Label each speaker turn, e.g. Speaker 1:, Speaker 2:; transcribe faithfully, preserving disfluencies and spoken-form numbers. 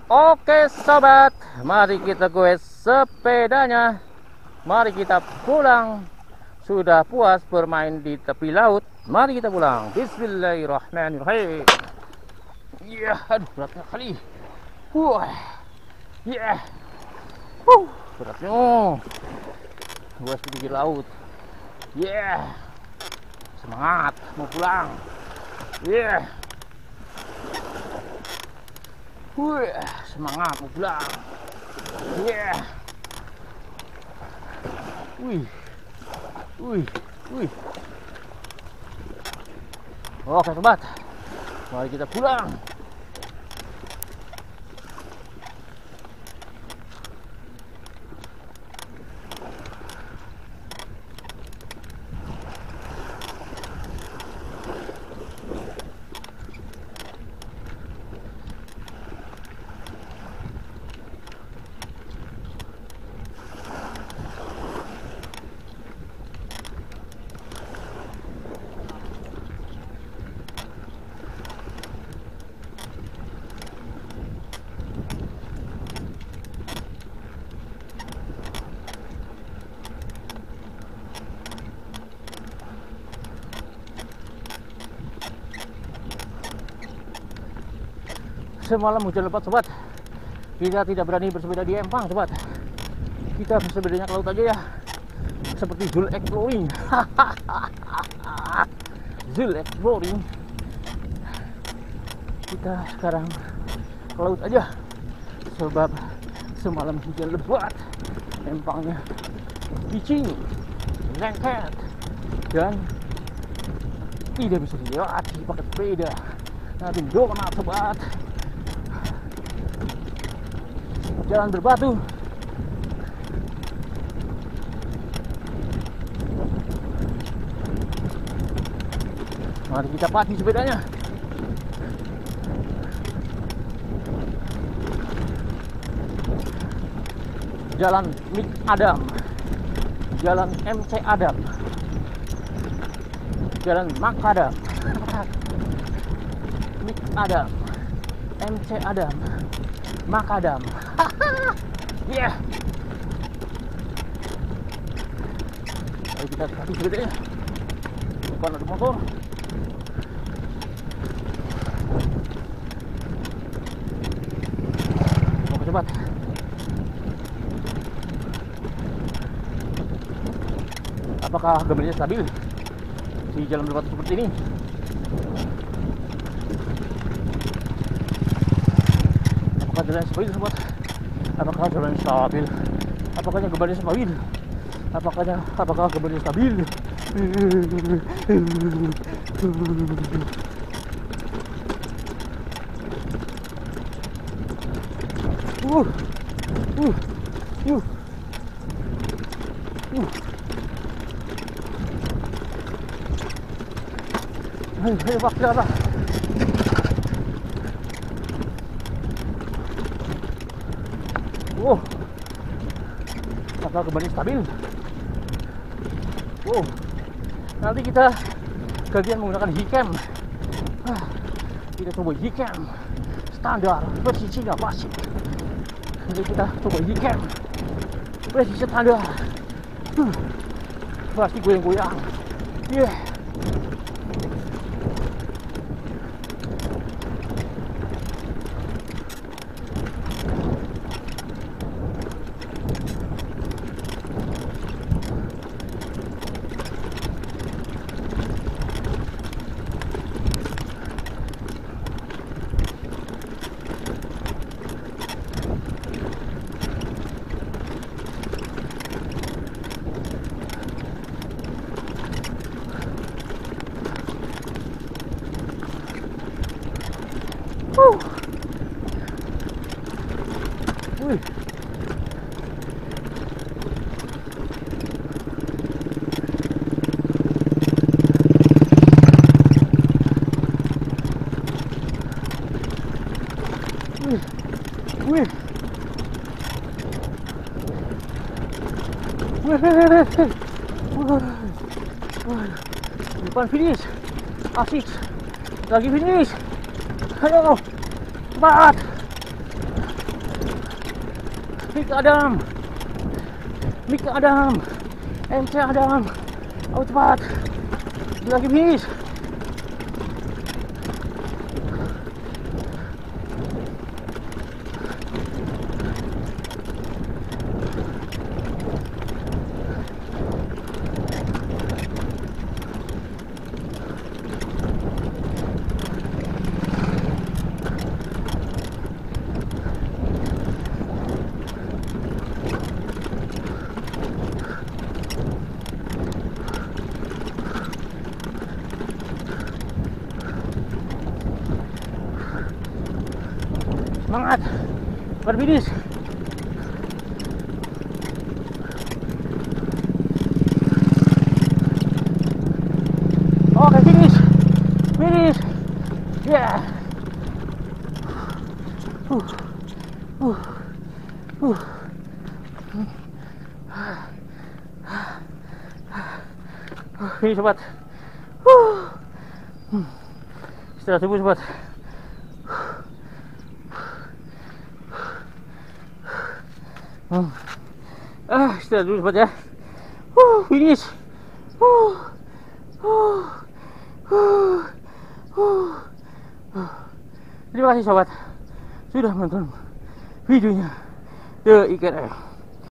Speaker 1: Oke sobat, mari kita goes sepedanya. Mari kita pulang. Sudah puas bermain di tepi laut, mari kita pulang. Bismillahirrahmanirrahim. Ya, aduh beratnya kali. Wah, ya, uh, beratnya. Goes di pinggir laut. Ya, semangat mau pulang. Ya. Wih, semangat mau pulang. Yeah. Wih. Wih, wih. Oke sobat, mari kita pulang. Semalam hujan lebat sobat. Kita tidak berani bersepeda di empang sobat. Kita bersepedanya ke laut aja ya. Seperti Zul Exploring. Zul Exploring. Kita sekarang ke laut aja. Sebab semalam hujan lebat. Empangnya licin, lengket, dan tidak bisa dilewati pakai sepeda. Nanti donat sobat. Jalan berbatu. Mari kita pacu sepedanya. Jalan Mik Adam, Jalan M C Adam, Jalan Makadam, Mik Adam, M C Adam, Makadam. Ya. Yeah. Ayo kita pacu sepedanya. Depan ada motor. Oke sobat. Apakah gambarnya stabil di jalan berbatu seperti ini? Apakah jalan stabil sobat? Apakah jalan stabil? Apakah gambarnya stabil? Apakah apakah gambarnya stabil? Uh, uh, uh, uh. Ayo, ayo pak, jalan pak. Wow, apakah kembali stabil? Wow, nanti kita gantian menggunakan Hicam. Ah, kita coba Hicam standar versi Cina pasti. Nanti kita coba Hicam versi standar. Huh, pasti goyang-goyang. Yeah. Woo. Wih. Wih. Wih. Wih, wih, wih, wih. Wih. Depan finish. Asik. Lagi finish. Ayo, cepat. Mika Adam, Mika Adam, M C Adam. Oh cepat, lagi finish. Semangat, berfinish. Oke, finish, finish, ya. Yeah. Uh, uh, uh. Finish sobat. Uh. Istirahat subuh sobat. Hmm. Ah, istirahat dulu sobat ya. Uh, finish. Uh. Uh. Uh. Uh. Uh. Terima kasih sobat sudah menonton videonya The Ikan Air.